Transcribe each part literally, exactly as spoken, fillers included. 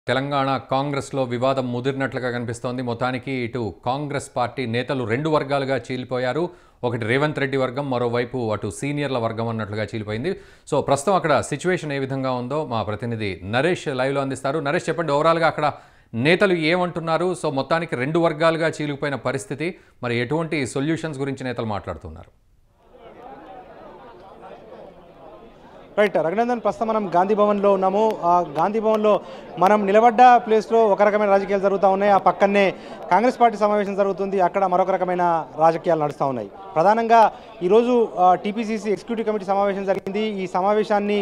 తెలంగాణ కాంగ్రెస్లో వివాదం ముదిరినట్లుగా కనిపిస్తోంది. మొత్తానికి ఇటు కాంగ్రెస్ పార్టీ నేతలు రెండు వర్గాలుగా చీలిపోయారు. ఒకటి రేవంత్ రెడ్డి వర్గం, మరోవైపు అటు సీనియర్ల వర్గం అన్నట్లుగా చీలిపోయింది. సో ప్రస్తుతం అక్కడ సిచ్యువేషన్ ఏ విధంగా ఉందో మా ప్రతినిధి నరేష్ లైవ్లో అందిస్తారు. నరేష్, చెప్పండి, ఓవరాల్గా అక్కడ నేతలు ఏమంటున్నారు? సో మొత్తానికి రెండు వర్గాలుగా చీలిపోయిన పరిస్థితి, మరి ఎటువంటి సొల్యూషన్స్ గురించి నేతలు మాట్లాడుతున్నారు? రైట్ రఘునందన్, ప్రస్తుతం మనం గాంధీ భవన్లో ఉన్నాము. ఆ గాంధీ భవన్లో మనం నిలబడ్డ ప్లేస్లో ఒక రకమైన రాజకీయాలు జరుగుతూ ఉన్నాయి. ఆ పక్కనే కాంగ్రెస్ పార్టీ సమావేశం జరుగుతుంది. అక్కడ మరొక రకమైన రాజకీయాలు నడుస్తూ ఉన్నాయి. ప్రధానంగా ఈరోజు టీపీసీసీ ఎగ్జిక్యూటివ్ కమిటీ సమావేశం జరిగింది. ఈ సమావేశాన్ని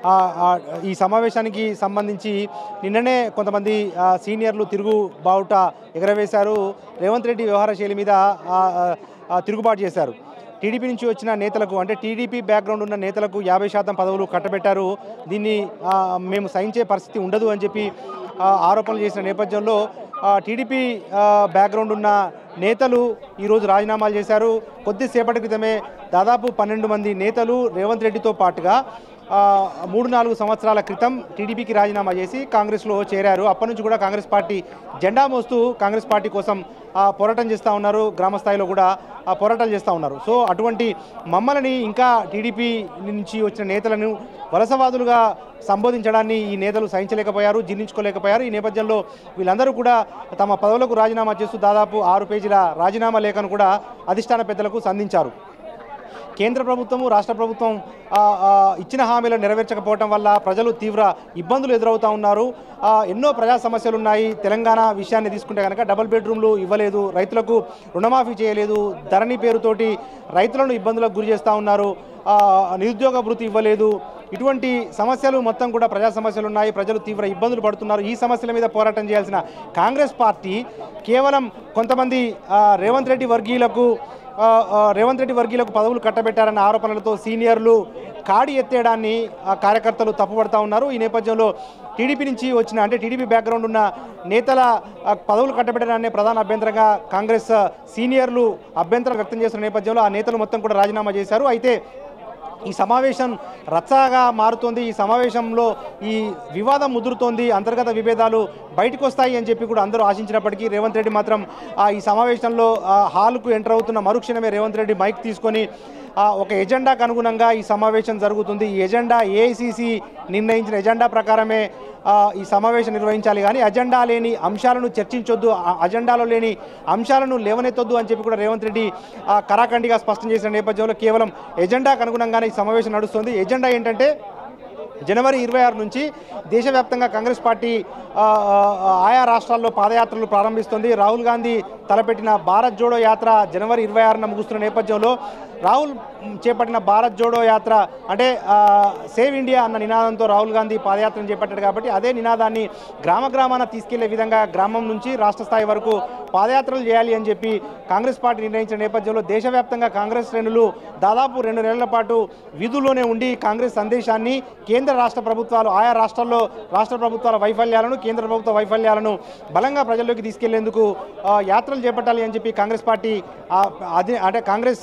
ఈ సమావేశానికి సంబంధించి నిన్ననే కొంతమంది సీనియర్లు తిరుగు బావుట ఎగరవేశారు. రేవంత్ రెడ్డి వ్యవహార శైలి మీద తిరుగుబాటు చేశారు. టీడీపీ నుంచి వచ్చిన నేతలకు, అంటే టీడీపీ బ్యాక్గ్రౌండ్ ఉన్న నేతలకు యాభై శాతం పదవులు కట్టబెట్టారు. దీన్ని మేము సహించే పరిస్థితి ఉండదు అని చెప్పి ఆరోపణలు చేసిన నేపథ్యంలో టీడీపీ బ్యాక్గ్రౌండ్ ఉన్న నేతలు ఈరోజు రాజీనామాలు చేశారు. కొద్దిసేపటి క్రితమే దాదాపు పన్నెండు మంది నేతలు రేవంత్ రెడ్డితో పాటుగా మూడు నాలుగు సంవత్సరాల క్రితం టీడీపీకి రాజీనామా చేసి కాంగ్రెస్లో చేరారు. అప్పటి నుంచి కూడా కాంగ్రెస్ పార్టీ జెండా మోస్తూ కాంగ్రెస్ పార్టీ కోసం పోరాటం చేస్తూ ఉన్నారు. గ్రామ స్థాయిలో కూడా పోరాటాలు చేస్తూ ఉన్నారు. సో అటువంటి మమ్మల్ని ఇంకా టీడీపీ నుంచి వచ్చిన నేతలను వలసవాదులుగా సంబోధించడాన్ని ఈ నేతలు సహించలేకపోయారు, జీర్ణించుకోలేకపోయారు. ఈ నేపథ్యంలో వీళ్ళందరూ కూడా తమ పదవులకు రాజీనామా చేస్తూ దాదాపు ఆరు పేజీల రాజీనామా లేఖను కూడా అధిష్టాన పెద్దలకు సంధించారు. కేంద్ర ప్రభుత్వము, రాష్ట్ర ప్రభుత్వం ఇచ్చిన హామీలను నెరవేర్చకపోవడం వల్ల ప్రజలు తీవ్ర ఇబ్బందులు ఎదురవుతూ ఉన్నారు. ఎన్నో ప్రజా సమస్యలు ఉన్నాయి. తెలంగాణ విషయాన్ని తీసుకుంటే కనుక డబుల్ బెడ్రూమ్లు ఇవ్వలేదు, రైతులకు రుణమాఫీ చేయలేదు, ధరణి పేరుతోటి రైతులను ఇబ్బందులకు గురి చేస్తూ ఉన్నారు, నిరుద్యోగ భృతి ఇవ్వలేదు. ఇటువంటి సమస్యలు మొత్తం కూడా ప్రజా సమస్యలు ఉన్నాయి. ప్రజలు తీవ్ర ఇబ్బందులు పడుతున్నారు. ఈ సమస్యల మీద పోరాటం చేయాల్సిన కాంగ్రెస్ పార్టీ కేవలం కొంతమంది రేవంత్ రెడ్డి వర్గీయులకు రేవంత్ రెడ్డి వర్గీయులకు పదవులు కట్టబెట్టారన్న ఆరోపణలతో సీనియర్లు కాడి ఎత్తేయడాన్ని కార్యకర్తలు తప్పుపడతా ఉన్నారు. ఈ నేపథ్యంలో టీడీపీ నుంచి వచ్చిన, అంటే టీడీపీ బ్యాక్గ్రౌండ్ ఉన్న నేతల పదవులు కట్టబెట్టడాన్ని ప్రధాన అభ్యంతరంగా కాంగ్రెస్ సీనియర్లు అభ్యంతరం వ్యక్తం చేస్తున్న నేపథ్యంలో ఆ నేతలు మొత్తం కూడా రాజీనామా చేశారు. అయితే ఈ సమావేశం రచ్చగా మారుతోంది. ఈ సమావేశంలో ఈ వివాదం ముదురుతోంది. అంతర్గత విభేదాలు బయటకు వస్తాయి అని చెప్పి కూడా అందరూ ఆశించినప్పటికీ రేవంత్ రెడ్డి మాత్రం ఈ సమావేశంలో హాల్కు ఎంటర్ అవుతున్న మరుక్షణమే రేవంత్ రెడ్డి మైక్ తీసుకొని ఒక ఎజెండాకు అనుగుణంగా ఈ సమావేశం జరుగుతుంది, ఈ ఎజెండా ఏఐసీసీ నిర్ణయించిన ఎజెండా ప్రకారమే ఈ సమావేశం నిర్వహించాలి, కానీ అజెండా లేని అంశాలను చర్చించొద్దు, అజెండాలో లేని అంశాలను లేవనెత్తొద్దు అని చెప్పి కూడా రేవంత్ రెడ్డి కరాఖండిగా స్పష్టం చేసిన నేపథ్యంలో కేవలం ఎజెండాకు అనుగుణంగానే ఈ సమావేశం నడుస్తుంది. ఎజెండా ఏంటంటే జనవరి ఇరవై ఆరు నుంచి దేశవ్యాప్తంగా కాంగ్రెస్ పార్టీ ఆయా రాష్ట్రాల్లో పాదయాత్రలు ప్రారంభిస్తుంది. రాహుల్ గాంధీ తలపెట్టిన భారత్ జోడో యాత్ర జనవరి ఇరవై ఆరున ముగుస్తున్న నేపథ్యంలో రాహుల్ చేపట్టిన భారత్ జోడో యాత్ర అంటే సేవ్ ఇండియా అన్న నినాదంతో రాహుల్ గాంధీ పాదయాత్రను చేపట్టాడు. కాబట్టి అదే నినాదాన్ని గ్రామ గ్రామాన తీసుకెళ్లే విధంగా గ్రామం నుంచి రాష్ట్ర స్థాయి వరకు పాదయాత్రలు చేయాలి అని చెప్పి కాంగ్రెస్ పార్టీ నిర్ణయించిన నేపథ్యంలో దేశవ్యాప్తంగా కాంగ్రెస్ శ్రేణులు దాదాపు రెండు నెలల పాటు విధుల్లోనే ఉండి కాంగ్రెస్ సందేశాన్ని కేంద్ర రాష్ట్ర ప్రభుత్వాలు, ఆయా రాష్ట్రాల్లో రాష్ట్ర ప్రభుత్వాల వైఫల్యాలను, కేంద్ర ప్రభుత్వ వైఫల్యాలను బలంగా ప్రజల్లోకి తీసుకెళ్లేందుకు యాత్రలు చేపట్టాలి అని చెప్పి కాంగ్రెస్ పార్టీ అది అంటే కాంగ్రెస్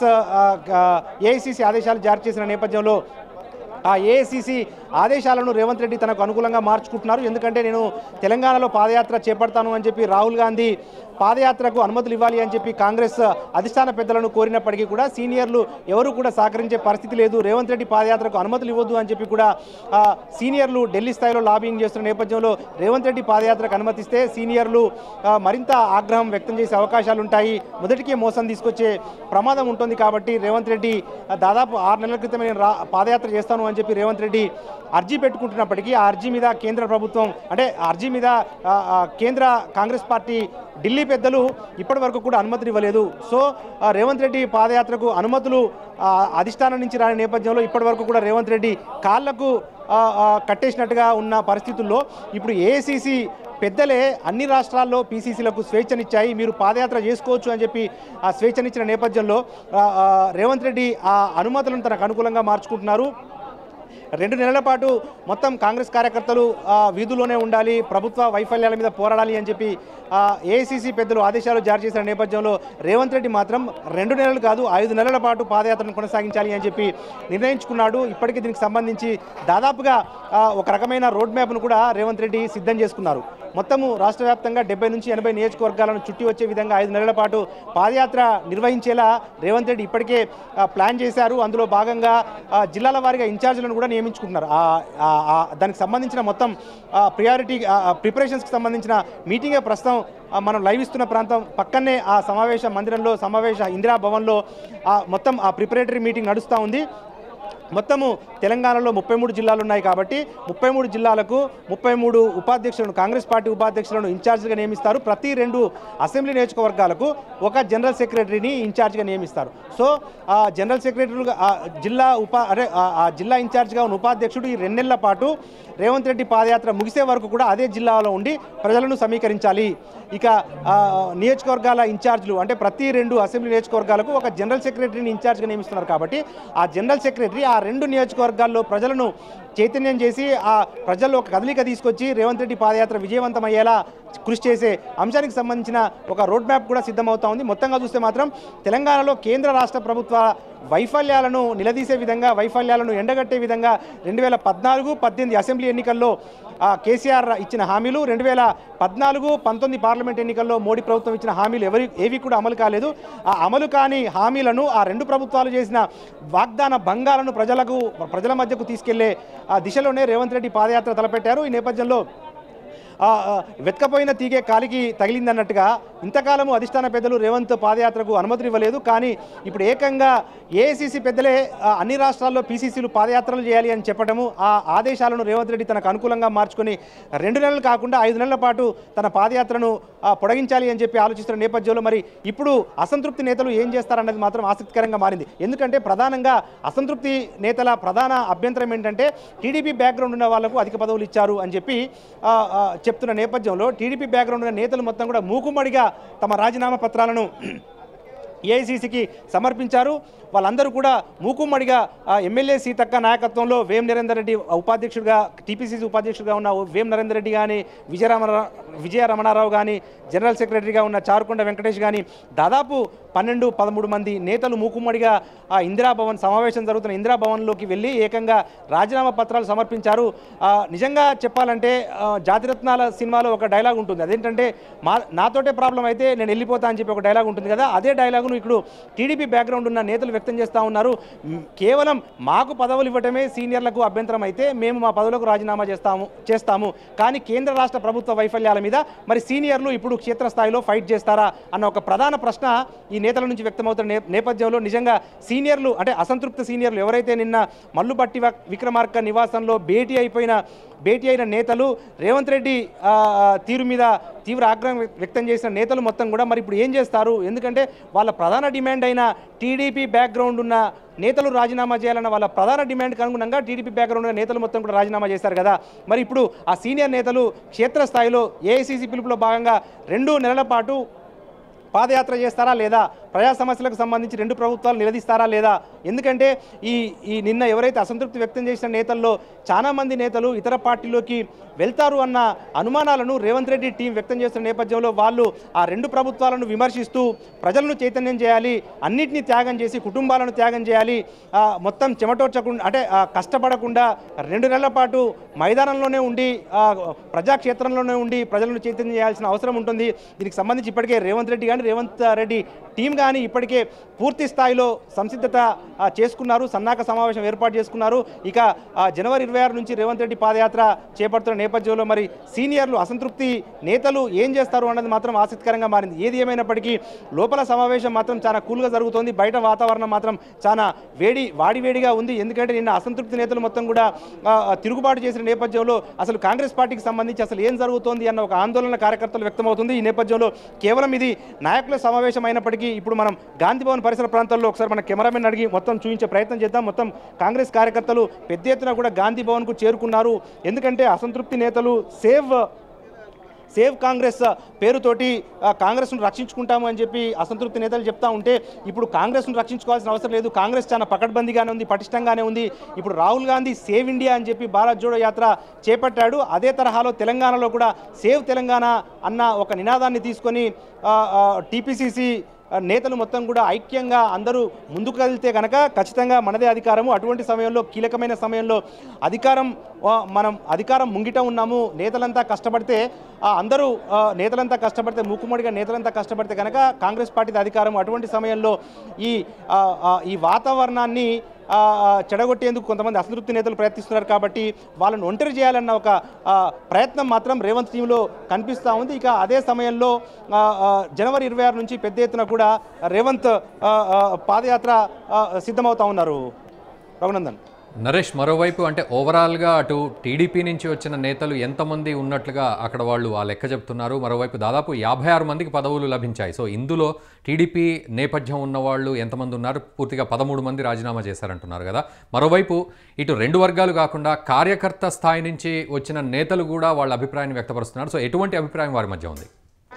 ఏఐసీసీ ఆదేశాలు జారీ చేసిన నేపథ్యంలో ఆ ఏఐసీసీ ఆదేశాలను రేవంత్ రెడ్డి తనకు అనుకూలంగా మార్చుకుంటున్నారు. ఎందుకంటే నేను తెలంగాణలో పాదయాత్ర చేపడతాను అని చెప్పి రాహుల్ గాంధీ పాదయాత్రకు అనుమతులు ఇవ్వాలి అని చెప్పి కాంగ్రెస్ అధిష్టాన పెద్దలను కోరినప్పటికీ కూడా సీనియర్లు ఎవరు కూడా సహకరించే పరిస్థితి లేదు. రేవంత్ రెడ్డి పాదయాత్రకు అనుమతులు ఇవ్వద్దు అని చెప్పి కూడా సీనియర్లు ఢిల్లీ స్థాయిలో లాబింగ్ చేస్తున్న నేపథ్యంలో రేవంత్ రెడ్డి పాదయాత్రకు అనుమతిస్తే సీనియర్లు మరింత ఆగ్రహం వ్యక్తం చేసే అవకాశాలు ఉంటాయి, మొదటికే మోసం తీసుకొచ్చే ప్రమాదం ఉంటుంది. కాబట్టి రేవంత్ రెడ్డి దాదాపు ఆరు నెలల క్రితమే నేను పాదయాత్ర చేస్తాను అని చెప్పి రేవంత్ రెడ్డి అర్జీ పెట్టుకుంటున్నప్పటికీ ఆ అర్జీ మీద కేంద్ర ప్రభుత్వం, అంటే అర్జీ మీద కేంద్ర కాంగ్రెస్ పార్టీ ఢిల్లీ పెద్దలు ఇప్పటి వరకు కూడా అనుమతులు ఇవ్వలేదు. సో రేవంత్ రెడ్డి పాదయాత్రకు అనుమతులు అధిష్టానం నుంచి రాని నేపథ్యంలో ఇప్పటి వరకు కూడా రేవంత్ రెడ్డి కాళ్లకు కట్టేసినట్టుగా ఉన్న పరిస్థితుల్లో ఇప్పుడు ఏఐసీసీ పెద్దలే అన్ని రాష్ట్రాల్లో పీసీసీలకు స్వేచ్ఛనిచ్చాయి, మీరు పాదయాత్ర చేసుకోవచ్చు అని చెప్పి ఆ స్వేచ్ఛనిచ్చిన నేపథ్యంలో రేవంత్ రెడ్డి ఆ అనుమతులను తనకు అనుకూలంగా మార్చుకుంటున్నారు. రెండు నెలల పాటు మొత్తం కాంగ్రెస్ కార్యకర్తలు వీధుల్లోనే ఉండాలి, ప్రభుత్వ వైఫల్యాల మీద పోరాడాలి అని చెప్పి ఏఐసీసీ పెద్దలు ఆదేశాలు జారీ చేసిన నేపథ్యంలో రేవంత్ రెడ్డి మాత్రం రెండు నెలలు కాదు ఐదు నెలల పాటు పాదయాత్రను కొనసాగించాలి అని చెప్పి నిర్ణయించుకున్నాడు. ఇప్పటికీ దీనికి సంబంధించి దాదాపుగా ఒక రకమైన రోడ్ మ్యాప్ను కూడా రేవంత్ రెడ్డి సిద్ధం చేసుకున్నారు. మొత్తము రాష్ట్ర వ్యాప్తంగా డెబ్బై నుంచి ఎనభై నియోజకవర్గాలను చుట్టి వచ్చే విధంగా ఐదు నెలల పాటు పాదయాత్ర నిర్వహించేలా రేవంత్ రెడ్డి ఇప్పటికే ప్లాన్ చేశారు. అందులో భాగంగా జిల్లాల వారీగా ఇన్ఛార్జీలను కూడా నియమించుకుంటున్నారు. దానికి సంబంధించిన మొత్తం ప్రియారిటీ ప్రిపరేషన్స్కి సంబంధించిన మీటింగే ప్రస్తుతం మనం లైవ్ ఇస్తున్న ప్రాంతం పక్కనే ఆ సమావేశ మందిరంలో సమావేశ ఇందిరా భవన్లో మొత్తం ఆ ప్రిపరేటరీ మీటింగ్ నడుస్తూ ఉంది. మొత్తము తెలంగాణలో ముప్పై మూడు జిల్లాలు ఉన్నాయి కాబట్టి ముప్పై మూడు జిల్లాలకు ముప్పై మూడు ఉపాధ్యక్షులను కాంగ్రెస్ పార్టీ ఉపాధ్యక్షులను ఇన్ఛార్జిగా నియమిస్తారు. ప్రతి రెండు అసెంబ్లీ నియోజకవర్గాలకు ఒక జనరల్ సెక్రటరీని ఇన్ఛార్జిగా నియమిస్తారు. సో ఆ జనరల్ సెక్రటరీలుగా జిల్లా ఉపా అదే ఆ జిల్లా ఇన్ఛార్జిగా ఉన్న ఉపాధ్యక్షుడు ఈ రెండు నెలల పాటు రేవంత్ రెడ్డి పాదయాత్ర ముగిసే వరకు కూడా అదే జిల్లాలో ఉండి ప్రజలను సమీకరించాలి. ఇక నియోజకవర్గాల ఇన్ఛార్జీలు అంటే ప్రతి రెండు అసెంబ్లీ నియోజకవర్గాలకు ఒక జనరల్ సెక్రటరీని ఇన్ఛార్జ్గా నియమిస్తున్నారు కాబట్టి ఆ జనరల్ సెక్రటరీ ఆ రెండు నియోజకవర్గాల్లో ప్రజలను చైతన్యం చేసి ఆ ప్రజల్లో ఒక కదలిక తీసుకొచ్చి రేవంత్ రెడ్డి పాదయాత్ర విజయవంతమయ్యేలా కృషి చేసే అంశానికి సంబంధించిన ఒక రోడ్ మ్యాప్ కూడా సిద్ధమవుతా ఉంది. మొత్తంగా చూస్తే మాత్రం తెలంగాణలో కేంద్ర రాష్ట్ర ప్రభుత్వ వైఫల్యాలను నిలదీసే విధంగా వైఫల్యాలను ఎండగట్టే విధంగా రెండు వేల పద్నాలుగు పద్దెనిమిది అసెంబ్లీ ఎన్నికల్లో కేసీఆర్ ఇచ్చిన హామీలు, రెండు వేల పద్నాలుగు పంతొమ్మిది పార్లమెంట్ ఎన్నికల్లో మోడీ ప్రభుత్వం ఇచ్చిన హామీలు ఎవరి ఏవి కూడా అమలు కాలేదు. ఆ అమలు కాని హామీలను ఆ రెండు ప్రభుత్వాలు చేసిన వాగ్దాన భంగాలను ప్రజలకు ప్రజల మధ్యకు తీసుకెళ్లే ఆ దిశలోనే రేవంత్ రెడ్డి పాదయాత్ర తలపెట్టారు. ఈ నేపథ్యంలో వెతకపోయిన తీగే కాలికి తగిలిందన్నట్టుగా ఇంతకాలము అధిష్టాన పెద్దలు రేవంత్ పాదయాత్రకు అనుమతులు ఇవ్వలేదు. కానీ ఇప్పుడు ఏకంగా ఏఐసీసీ పెద్దలే అన్ని రాష్ట్రాల్లో పీసీసీలు పాదయాత్రలు చేయాలి అని చెప్పడము, ఆ ఆదేశాలను రేవంత్ రెడ్డి తనకు అనుకూలంగా మార్చుకొని రెండు నెలలు కాకుండా ఐదు నెలల పాటు తన పాదయాత్రను పొడిగించాలి అని చెప్పి ఆలోచిస్తున్న నేపథ్యంలో మరి ఇప్పుడు అసంతృప్తి నేతలు ఏం చేస్తారన్నది మాత్రం ఆసక్తికరంగా మారింది. ఎందుకంటే ప్రధానంగా అసంతృప్తి నేతల ప్రధాన అభ్యంతరం ఏంటంటే టీడీపీ బ్యాక్గ్రౌండ్ ఉన్న వాళ్లకు అధిక పదవులు ఇచ్చారు అని చెప్పి చెప్తున్న నేపథ్యంలో టీడీపీ బ్యాక్గ్రౌండ్ ఉన్న నేతలు మొత్తం కూడా మూకుమ్మడిగా తమ రాజీనామా పత్రాలను ఏఐసీసీకి సమర్పించారు. వాళ్ళందరూ కూడా మూకుమ్మడిగా ఎమ్మెల్యే సీతక్క నాయకత్వంలో వేం నరేందర్ రెడ్డి ఉపాధ్యక్షుడిగా టీపీసీసీ ఉపాధ్యక్షుడిగా ఉన్న వేం నరేందర్ రెడ్డి కానీ విజయరమణ విజయ రమణారావు కానీ జనరల్ సెక్రటరీగా ఉన్న చారుకొండ వెంకటేష్ కానీ దాదాపు పన్నెండు పదమూడు మంది నేతలు మూకుమ్మడిగా ఆ ఇందిరాభవన్ సమావేశం జరుగుతున్న ఇందిరాభవన్లోకి వెళ్ళి ఏకంగా రాజీనామా పత్రాలు సమర్పించారు. నిజంగా చెప్పాలంటే జాతిరత్నాల సినిమాలో ఒక డైలాగ్ ఉంటుంది, అదేంటంటే మా నాతోటే ప్రాబ్లం అయితే నేను వెళ్ళిపోతా అని చెప్పి ఒక డైలాగ్ ఉంటుంది కదా, అదే డైలాగును ఇప్పుడు టీడీపీ బ్యాక్గ్రౌండ్ ఉన్న నేతలు వ్యక్తం చేస్తూ ఉన్నారు. కేవలం మాకు పదవులు ఇవ్వటమే సీనియర్లకు అభ్యంతరం అయితే మేము మా పదవులకు రాజీనామా చేస్తాము చేస్తాము కానీ కేంద్ర రాష్ట్ర ప్రభుత్వ వైఫల్యాల మీద మరి సీనియర్లు ఇప్పుడు క్షేత్రస్థాయిలో ఫైట్ చేస్తారా అన్న ఒక ప్రధాన ప్రశ్న ఈ నేతల నుంచి వ్యక్తమవుతున్న నేపథ్యంలో నిజంగా సీనియర్లు అంటే అసంతృప్త సీనియర్లు ఎవరైతే నిన్న మల్లుబట్టి విక్రమార్క నివాసంలో భేటీ అయిపోయిన భేటీ అయిన నేతలు రేవంత్ రెడ్డి తీరు మీద తీవ్ర ఆగ్రహం వ్యక్తం చేసిన నేతలు మొత్తం కూడా మరి ఇప్పుడు ఏం చేస్తారు? ఎందుకంటే వాళ్ళ ప్రధాన డిమాండ్ అయిన టీడీపీ బ్యాక్గ్రౌండ్ ఉన్న నేతలు రాజీనామా చేయాలన్న వాళ్ళ ప్రధాన డిమాండ్కి అనుగుణంగా టీడీపీ బ్యాక్గ్రౌండ్ ఉన్న నేతలు మొత్తం కూడా రాజీనామా చేశారు కదా. మరి ఇప్పుడు ఆ సీనియర్ నేతలు క్షేత్రస్థాయిలో ఏఐసీసీ పిలుపులో భాగంగా రెండు నెలల పాటు పాదయాత్ర చేస్తారా లేదా, ప్రజా సమస్యలకు సంబంధించి రెండు ప్రభుత్వాలు నిలదీస్తారా లేదా? ఎందుకంటే ఈ ఈ నిన్న ఎవరైతే అసంతృప్తి వ్యక్తం చేసిన నేతల్లో చాలామంది నేతలు ఇతర పార్టీలోకి వెళ్తారు అన్న అనుమానాలను రేవంత్ రెడ్డి టీం వ్యక్తం చేస్తున్న నేపథ్యంలో వాళ్ళు ఆ రెండు ప్రభుత్వాలను విమర్శిస్తూ ప్రజలను చైతన్యం చేయాలి, అన్నింటినీ త్యాగం చేసి కుటుంబాలను త్యాగం చేయాలి, మొత్తం చెమటోర్చకుండా అంటే కష్టపడకుండా రెండు నెలల పాటు మైదానంలోనే ఉండి ప్రజాక్షేత్రంలోనే ఉండి ప్రజలను చైతన్యం చేయాల్సిన అవసరం ఉంటుంది. దీనికి సంబంధించి ఇప్పటికే రేవంత్ రెడ్డి కానీ రేవంత్ రెడ్డి టీం కానీ ఇప్పటికే పూర్తి స్థాయిలో సంసిద్ధత చేసుకున్నారు, సన్నాహక సమావేశం ఏర్పాటు చేసుకున్నారు. ఇక జనవరి ఇరవై ఆరు నుంచి రేవంత్ రెడ్డి పాదయాత్ర చేపడుతున్న నేపథ్యంలో మరి సీనియర్లు అసంతృప్తి నేతలు ఏం చేస్తారు అన్నది మాత్రం ఆసక్తికరంగా మారింది. ఏది ఏమైనప్పటికీ లోపల సమావేశం మాత్రం చాలా కూల్గా జరుగుతోంది, బయట వాతావరణం మాత్రం చాలా వేడి వాడివేడిగా ఉంది. ఎందుకంటే నిన్న అసంతృప్తి నేతలు మొత్తం కూడా తిరుగుబాటు చేసిన నేపథ్యంలో అసలు కాంగ్రెస్ పార్టీకి సంబంధించి అసలు ఏం జరుగుతోంది అన్న ఒక ఆందోళన కార్యకర్తలు వ్యక్తమవుతుంది. ఈ నేపథ్యంలో కేవలం ఇది నాయకుల సమావేశం అయినప్పటికీ ఇప్పుడు మనం గాంధీ భవన్ పరిసర ప్రాంతాల్లో ఒకసారి మన కెమెరామెన్ అడిగి మొత్తం చూపించే ప్రయత్నం చేద్దాం. మొత్తం కాంగ్రెస్ కార్యకర్తలు పెద్ద ఎత్తున కూడా గాంధీ భవన్కు చేరుకున్నారు. ఎందుకంటే అసంతృప్తి నేతలు సేవ్ సేవ్ కాంగ్రెస్ పేరుతోటి కాంగ్రెస్ను రక్షించుకుంటాము అని చెప్పి అసంతృప్తి నేతలు చెప్తా ఉంటే ఇప్పుడు కాంగ్రెస్ను రక్షించుకోవాల్సిన అవసరం లేదు, కాంగ్రెస్ చాలా పకడ్బందీగానే ఉంది, పటిష్టంగానే ఉంది. ఇప్పుడు రాహుల్ గాంధీ సేవ్ ఇండియా అని చెప్పి భారత్ జోడో యాత్ర చేపట్టాడు. అదే తరహాలో తెలంగాణలో కూడా సేవ్ తెలంగాణ అన్న ఒక నినాదాన్ని తీసుకొని టీపీసీసీ నేతలు మొత్తం కూడా ఐక్యంగా అందరూ ముందుకు కదిలితే కనుక ఖచ్చితంగా మనదే అధికారము. అటువంటి సమయంలో కీలకమైన సమయంలో అధికారం మనం అధికారం ముంగిట ఉన్నాము, నేతలంతా కష్టపడితే అందరూ నేతలంతా కష్టపడితే మూకుమ్మడిగా నేతలంతా కష్టపడితే కనుక కాంగ్రెస్ పార్టీది అధికారం. అటువంటి సమయంలో ఈ ఈ వాతావరణాన్ని చెడగొట్టేందుకు కొంతమంది అసంతృప్తి నేతలు ప్రయత్నిస్తున్నారు కాబట్టి వాళ్ళను ఒంటరి చేయాలన్న ఒక ప్రయత్నం మాత్రం రేవంత్ టీంలో కనిపిస్తూ ఉంది. ఇక అదే సమయంలో జనవరి ఇరవై ఆరు నుంచి పెద్ద ఎత్తున కూడా రేవంత్ పాదయాత్ర సిద్ధమవుతా ఉన్నారు. రఘునందన్. నరేష్, మరోవైపు అంటే ఓవరాల్గా అటు టీడీపీ నుంచి వచ్చిన నేతలు ఎంతమంది ఉన్నట్లుగా అక్కడ వాళ్ళు ఆ లెక్క చెప్తున్నారు. మరోవైపు దాదాపు యాభై ఆరు మందికి పదవులు లభించాయి. సో ఇందులో టీడీపీ నేపథ్యం ఉన్నవాళ్ళు ఎంతమంది ఉన్నారు? పూర్తిగా పదమూడు మంది రాజీనామా చేశారంటున్నారు కదా. మరోవైపు ఇటు రెండు వర్గాలు కాకుండా కార్యకర్త స్థాయి నుంచి వచ్చిన నేతలు కూడా వాళ్ళ అభిప్రాయాన్ని వ్యక్తపరుస్తున్నారు. సో ఎటువంటి అభిప్రాయం వారి మధ్య ఉంది?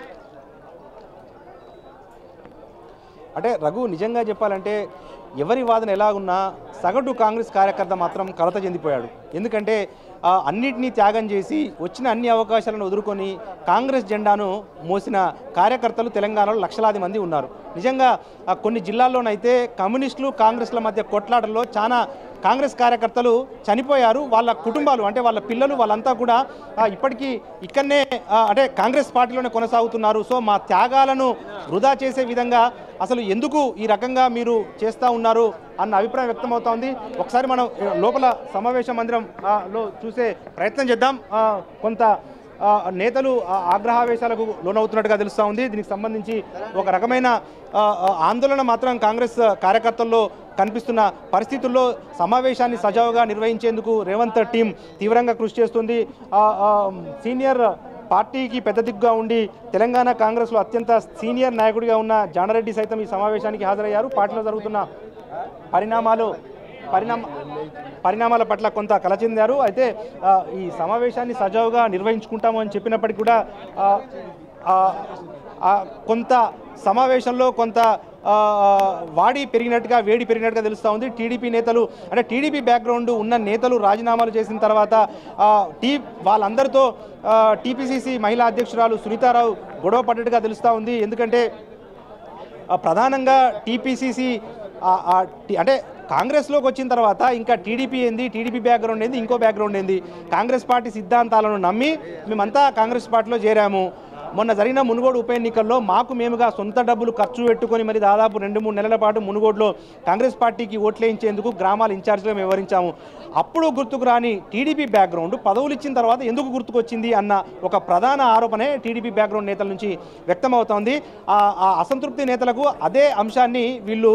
అంటే రఘు, నిజంగా చెప్పాలంటే ఎవరి వాదన ఎలాగున్నా సగటు కాంగ్రెస్ కార్యకర్త మాత్రం కలత చెందిపోయాడు. ఎందుకంటే అన్నిటినీ త్యాగం చేసి వచ్చిన అన్ని అవకాశాలను వదులుకొని కాంగ్రెస్ జెండాను మోసిన కార్యకర్తలు తెలంగాణలో లక్షలాది మంది ఉన్నారు. నిజంగా కొన్ని జిల్లాల్లోనైతే కమ్యూనిస్టులు కాంగ్రెస్ల మధ్య కొట్లాటల్లో చాలా కాంగ్రెస్ కార్యకర్తలు చనిపోయారు. వాళ్ళ కుటుంబాలు అంటే వాళ్ళ పిల్లలు వాళ్ళంతా కూడా ఇప్పటికీ ఇక్కడనే అంటే కాంగ్రెస్ పార్టీలోనే కొనసాగుతున్నారు. సో మా త్యాగాలను వృధా చేసే విధంగా అసలు ఎందుకు ఈ రకంగా మీరు చేస్తూ ఉన్నారు అన్న అభిప్రాయం వ్యక్తమవుతా ఉంది. ఒకసారి మనం లోపల సమావేశ మందిరంలో చూసే ప్రయత్నం చేద్దాం. కొంత నేతలు ఆగ్రహావేశాలకు లోనవుతున్నట్టుగా తెలుస్తూ ఉంది. దీనికి సంబంధించి ఒక రకమైన ఆందోళన మాత్రం కాంగ్రెస్ కార్యకర్తల్లో కనిపిస్తున్న పరిస్థితుల్లో సమావేశాన్ని సజావుగా నిర్వహించేందుకు రేవంత్ టీం తీవ్రంగా కృషి చేస్తుంది. సీనియర్ పార్టీకి పెద్ద దిగ్గుగా ఉండి తెలంగాణ కాంగ్రెస్లో అత్యంత సీనియర్ నాయకుడిగా ఉన్న జానారెడ్డి సైతం ఈ సమావేశానికి హాజరయ్యారు. పార్టీలో జరుగుతున్న పరిణామాలు పరిణామ పరిణామాల పట్ల కొంత కల చెందారు. అయితే ఈ సమావేశాన్ని సజావుగా నిర్వహించుకుంటాము అని చెప్పినప్పటికీ కూడా కొంత సమావేశంలో కొంత వాడి పెరిగినట్టుగా వేడి పెరిగినట్టుగా తెలుస్తూ ఉంది. టీడీపీ నేతలు అంటే టీడీపీ బ్యాక్గ్రౌండ్ ఉన్న నేతలు రాజీనామాలు చేసిన తర్వాత టీ వాళ్ళందరితో టీపీసీసీ మహిళా అధ్యక్షురాలు సునీతారావు గొడవ పడ్డట్టుగా తెలుస్తూ ఉంది. ఎందుకంటే ప్రధానంగా టీపీసీసీ అంటే కాంగ్రెస్లోకి వచ్చిన తర్వాత ఇంకా టీడీపీ ఏంది, టీడీపీ బ్యాక్గ్రౌండ్ ఏంది, ఇంకో బ్యాక్గ్రౌండ్ ఏంది, కాంగ్రెస్ పార్టీ సిద్ధాంతాలను నమ్మి మేమంతా కాంగ్రెస్ పార్టీలో చేరాము. మొన్న జరిగిన మునుగోడు ఉప ఎన్నికల్లో మాకు మేముగా సొంత డబ్బులు ఖర్చు పెట్టుకొని మరి దాదాపు రెండు మూడు నెలల పాటు మునుగోడులో కాంగ్రెస్ పార్టీకి ఓట్లేయించేందుకు గ్రామాల ఇన్ఛార్జ్గా వ్యవహరించాము. అప్పుడు గుర్తుకు రాని టీడీపీ బ్యాక్గ్రౌండ్ పదవులు ఇచ్చిన తర్వాత ఎందుకు గుర్తుకొచ్చింది అన్న ఒక ప్రధాన ఆరోపణే టీడీపీ బ్యాక్గ్రౌండ్ నేతల నుంచి వ్యక్తమవుతోంది. ఆ అసంతృప్తి నేతలకు అదే అంశాన్ని వీళ్ళు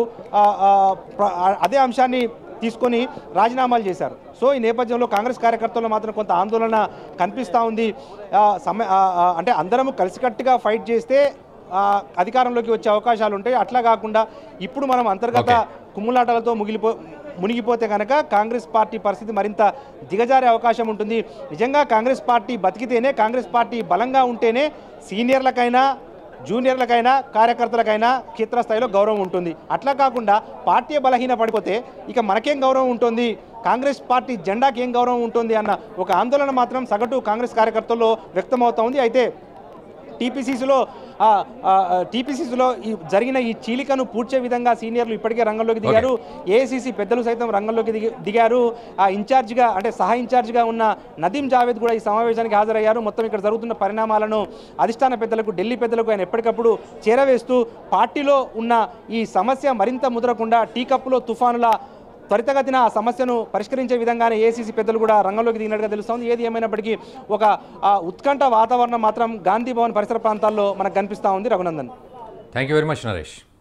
అదే అంశాన్ని తీసుకొని రాజీనామాలు చేశారు. సో ఈ నేపథ్యంలో కాంగ్రెస్ కార్యకర్తల్లో మాత్రం కొంత ఆందోళన కనిపిస్తూ ఉంది. సమ అంటే అందరము కలిసికట్టుగా ఫైట్ చేస్తే అధికారంలోకి వచ్చే అవకాశాలు ఉంటాయి. అట్లా కాకుండా ఇప్పుడు మనం అంతర్గత కుమ్ములాటలతో ముగిలిపో మునిగిపోతే కనుక కాంగ్రెస్ పార్టీ పరిస్థితి మరింత దిగజారే అవకాశం ఉంటుంది. నిజంగా కాంగ్రెస్ పార్టీ బతికితేనే, కాంగ్రెస్ పార్టీ బలంగా ఉంటేనే సీనియర్లకైనా జూనియర్లకైనా కార్యకర్తలకైనా క్షేత్రస్థాయిలో గౌరవం ఉంటుంది. అట్లా కాకుండా పార్టీ బలహీన పడిపోతే ఇక మనకేం గౌరవం ఉంటుంది, కాంగ్రెస్ పార్టీ జెండాకి ఏం గౌరవం ఉంటుంది అన్న ఒక ఆందోళన మాత్రం సగటు కాంగ్రెస్ కార్యకర్తల్లో వ్యక్తమవుతా ఉంది. అయితే టీపీసీసీలో టీపీసీసీలో ఈ జరిగిన ఈ చీలికను పూడ్చే విధంగా సీనియర్లు ఇప్పటికే రంగంలోకి దిగారు. ఏఐసీసీ పెద్దలు సైతం రంగంలోకి దిగి దిగారు ఆ ఇన్ఛార్జిగా అంటే సహా ఇన్ఛార్జిగా ఉన్న నదీం జావేద్ కూడా ఈ సమావేశానికి హాజరయ్యారు. మొత్తం ఇక్కడ జరుగుతున్న పరిణామాలను అధిష్టాన పెద్దలకు, ఢిల్లీ పెద్దలకు ఆయన ఎప్పటికప్పుడు చేరవేస్తూ పార్టీలో ఉన్న ఈ సమస్య మరింత ముదరకుండా టీ కప్పులో తుఫానుల త్వరితగతిన ఆ సమస్యను పరిష్కరించే విధంగానే ఏసీసీ పెద్దలు కూడా రంగంలోకి దిగినట్టుగా తెలుస్తోంది. ఏది ఏమైనప్పటికీ ఒక ఉత్కంఠ వాతావరణం మాత్రం గాంధీ భవన్ పరిసర ప్రాంతాల్లో మనకు కనిపిస్తూ ఉంది. Raghunandan, thank you very much Naresh.